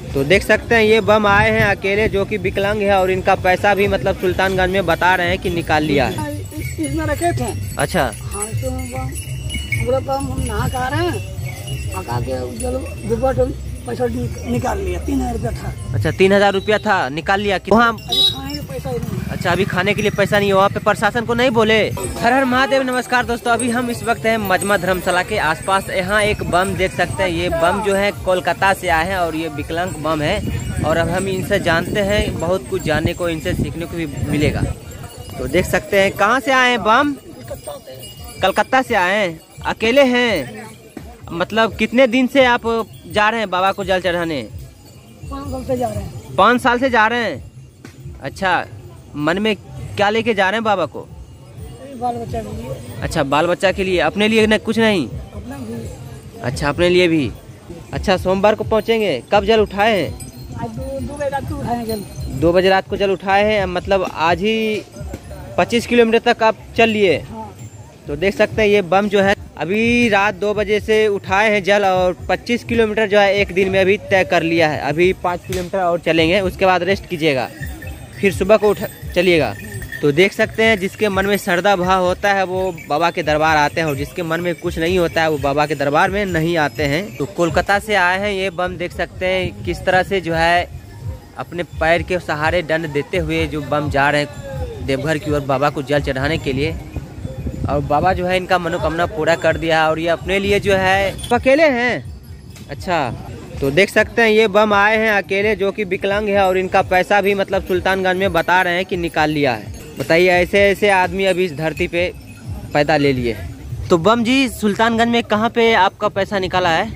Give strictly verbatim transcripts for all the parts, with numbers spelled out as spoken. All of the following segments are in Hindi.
तो देख सकते हैं ये बम आए हैं अकेले, जो कि विकलांग है, और इनका पैसा भी मतलब सुल्तानगंज में बता रहे हैं कि निकाल लिया है। इसमें रखे थे। अच्छा। हाँ, तो हम नहा खा रहे हैं, पका के पैसा निकाल लिया। तीन हजार रुपया था। अच्छा, तीन हजार रुपया था, निकाल लिया। वहाँ खाने के पैसा ही नहीं। अच्छा, अभी खाने के लिए पैसा नहीं है। वहाँ पे प्रशासन को नहीं बोले? हर हर महादेव। नमस्कार दोस्तों, अभी हम इस वक्त हैं मजमा धर्मशाला के आसपास। यहाँ एक बम देख सकते हैं। ये बम जो है कोलकाता से आए हैं और ये विकलांग बम है। और अब हम इनसे जानते हैं, बहुत कुछ जानने को, इनसे सीखने को भी मिलेगा। तो देख सकते हैं कहाँ से आए हैं बम? कलकत्ता से आए हैं। अकेले हैं? मतलब कितने दिन से आप जा रहे हैं बाबा को जल चढ़ाने? पाँच साल से जा रहे हैं। पाँच साल से जा रहे हैं। अच्छा, मन में क्या लेके जा रहे हैं बाबा को? बाल बच्चा के लिए। अच्छा, बाल बच्चा के लिए। अपने लिए नहीं? कुछ नहीं? अपना भी। अच्छा, अपने लिए भी। अच्छा, सोमवार को पहुंचेंगे। कब जल उठाए हैं? आज दो, दो बजे रात को उठाए जल। दो बजे रात को जल उठाए हैं। मतलब आज ही पच्चीस किलोमीटर तक आप चल लिए। हाँ। तो देख सकते हैं ये बम जो है अभी रात दो बजे से उठाए हैं जल, और पच्चीस किलोमीटर जो है एक दिन में अभी तय कर लिया है। अभी पाँच किलोमीटर और चलेंगे, उसके बाद रेस्ट कीजिएगा, फिर सुबह को उठ चलिएगा। तो देख सकते हैं जिसके मन में श्रद्धा भाव होता है वो बाबा के दरबार आते हैं, और जिसके मन में कुछ नहीं होता है वो बाबा के दरबार में नहीं आते हैं। तो कोलकाता से आए हैं ये बम। देख सकते हैं किस तरह से जो है अपने पैर के सहारे दंड देते हुए जो बम जा रहे हैं देवघर की ओर बाबा को जल चढ़ाने के लिए। और बाबा जो है इनका मनोकामना पूरा कर दिया, और ये अपने लिए जो है अकेले हैं। अच्छा, तो देख सकते हैं ये बम आए हैं अकेले, जो कि विकलांग है, और इनका पैसा भी मतलब सुल्तानगंज में बता रहे हैं कि निकाल लिया है। बताइए, ऐसे ऐसे आदमी अभी इस धरती पे पैदा ले लिए। तो बम जी, सुल्तानगंज में कहाँ पे आपका पैसा निकाला है?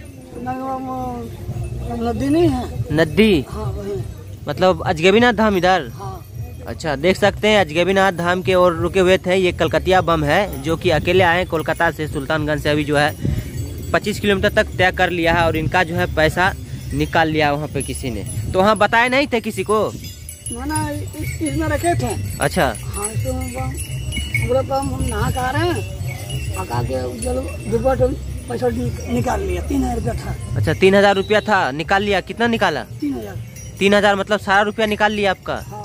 नदी नहीं है? नदी? हाँ, वही। मतलब अजगबीनाथ धाम इधर? हाँ। अच्छा, देख सकते हैं अजगबीनाथ धाम के ओर रुके हुए थे। ये कलकतिया बम है, जो कि अकेले आए हैं कोलकाता से। सुल्तानगंज से अभी जो है पच्चीस किलोमीटर तक तय कर लिया है, और इनका जो है पैसा निकाल लिया वहाँ पे किसी ने। तो वहाँ बताए नहीं थे किसी को? ना, इसमें रखे थे। अच्छा। हाँ, तो हम नहा खा रहे हैं, पका के पैसा निकाल लिया। तीन हजार रुपया था। अच्छा, तीन हजार रुपया था, निकाल लिया। कितना निकाला? तीन हजार। तीन हजार मतलब सारा रुपया निकाल लिया आपका? हाँ।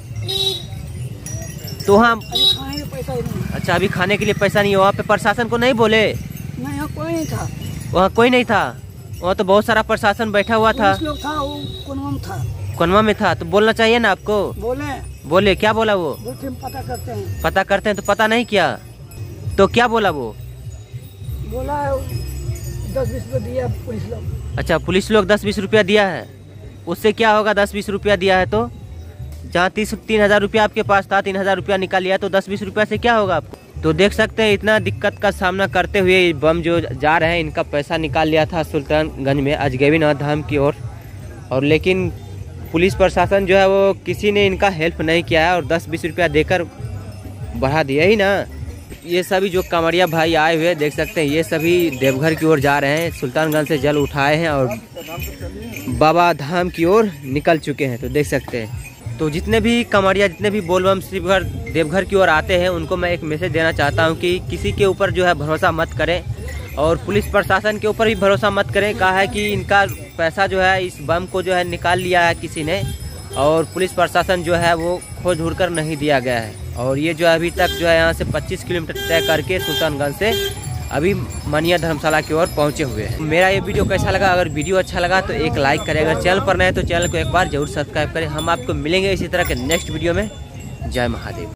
तो वहाँ खाने के पैसा ही नहीं। अच्छा, अभी खाने के लिए पैसा नहीं है। वहाँ पे प्रशासन को नहीं बोले? नहीं, यहाँ कोई नहीं था। वहाँ कोई नहीं था? वहाँ तो बहुत सारा प्रशासन बैठा हुआ था। लोग था, वो कोनवा में था। कोनवा में था? तो बोलना चाहिए ना आपको। बोले? बोले क्या बोला वो? पता करते हैं। पता करते हैं? तो पता नहीं किया तो क्या बोला वो? बोला दस बीस रुपया दिया पुलिस लोग। अच्छा, पुलिस लोग दस बीस रुपया दिया है। उससे क्या होगा? दस बीस रुपया दिया है तो जहाँ तीस तीन हजार रुपया आपके पास था, तीन हजार रुपया निकाल लिया, तो दस बीस रुपया से क्या होगा आपको? तो देख सकते हैं इतना दिक्कत का सामना करते हुए बम जो जा रहे हैं, इनका पैसा निकाल लिया था सुल्तानगंज में अजगबीनाथ धाम की ओर। और, और लेकिन पुलिस प्रशासन जो है वो किसी ने इनका हेल्प नहीं किया है, और दस बीस रुपया देकर बढ़ा दिया ही ना। ये सभी जो कांवड़िया भाई आए हुए देख सकते हैं, ये सभी देवघर की ओर जा रहे हैं। सुल्तानगंज से जल उठाए हैं और बाबा धाम की ओर निकल चुके हैं। तो देख सकते हैं, तो जितने भी कांवड़िया, जितने भी बोलबम शिवघर देवघर की ओर आते हैं, उनको मैं एक मैसेज देना चाहता हूं कि किसी के ऊपर जो है भरोसा मत करें, और पुलिस प्रशासन के ऊपर भी भरोसा मत करें। कहा है कि इनका पैसा जो है इस बम को जो है निकाल लिया है किसी ने, और पुलिस प्रशासन जो है वो खोज ढूंढ कर नहीं दिया गया है। और ये जो है अभी तक जो है यहाँ से पच्चीस किलोमीटर तय करके सुल्तानगंज से अभी मनिया धर्मशाला की ओर पहुंचे हुए हैं। मेरा ये वीडियो कैसा लगा? अगर वीडियो अच्छा लगा तो एक लाइक करें। अगर चैनल पर नए तो चैनल को एक बार जरूर सब्सक्राइब करें। हम आपको मिलेंगे इसी तरह के नेक्स्ट वीडियो में। जय महादेव।